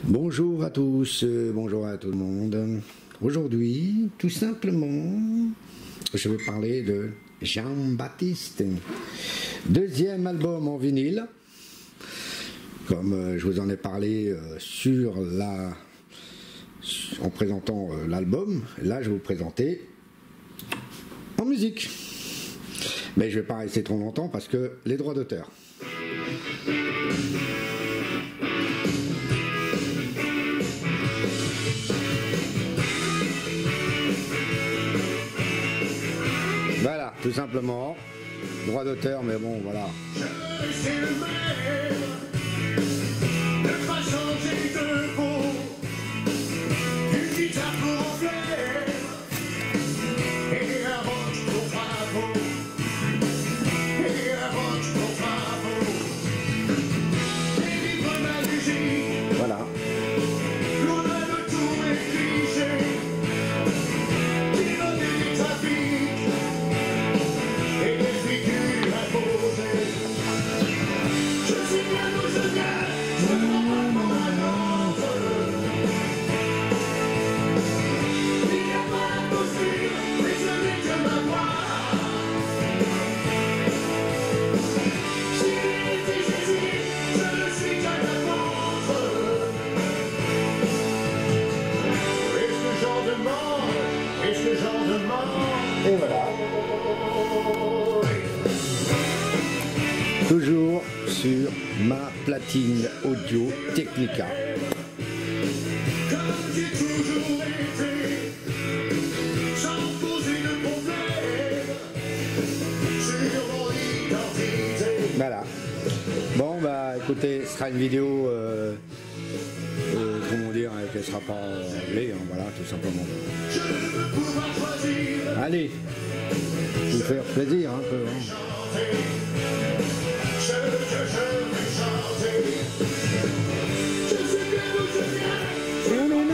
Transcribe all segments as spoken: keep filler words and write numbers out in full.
Bonjour à tous, euh, bonjour à tout le monde. Aujourd'hui, tout simplement, je vais parler de Jean-Baptiste. Deuxième album en vinyle. Comme euh, je vous en ai parlé euh, sur la, en présentant euh, l'album, là je vais vous présenter en musique. Mais je ne vais pas rester trop longtemps parce que les droits d'auteur. Voilà, tout simplement, droit d'auteur, mais bon, voilà. Je suis le maire, ne pas changer de peau, une guitare pour en flair, et un rock pour bravo, et un rock pour bravo, et vivre ma musique, Voilà. loin de tous les clichés, piloter du trafic, et des figures imposées. Je suis bien où je viens, je ne prends pas pour un autre. Il n'y a pas d'impossible, mais ce n'est que ma voix. Si j'hésite, je ne suis qu'un apôtre. Est-ce que j'en demande? Est-ce que j'en demande? Et voilà. Toujours sur ma platine audio Technica. Comme j'ai toujours été, sans poser de problème sur mon identité. Voilà. Bon, bah écoutez, ce sera une vidéo, euh, euh, comment dire, hein, qu'elle sera pas réglée, hein, voilà, tout simplement. Je veux pouvoir choisir, Allez, vous faire plaisir un peu. Hein. chanter ce que je veux chanter. Je sais bien d'où je viens, je ne connais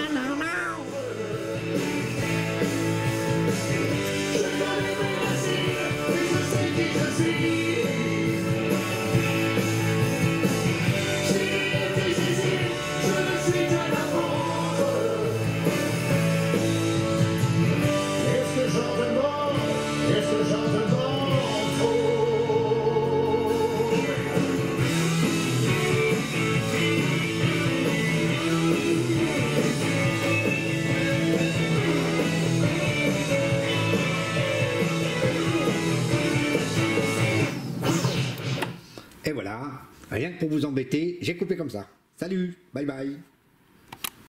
mes racines, et je sais qui je suis. Si j'hésite, je ne suis qu'un apôtre. Est-ce que j'en demande? Est-ce que j'en demande trop? Et voilà, rien que pour vous embêter, j'ai coupé comme ça. Salut, bye bye.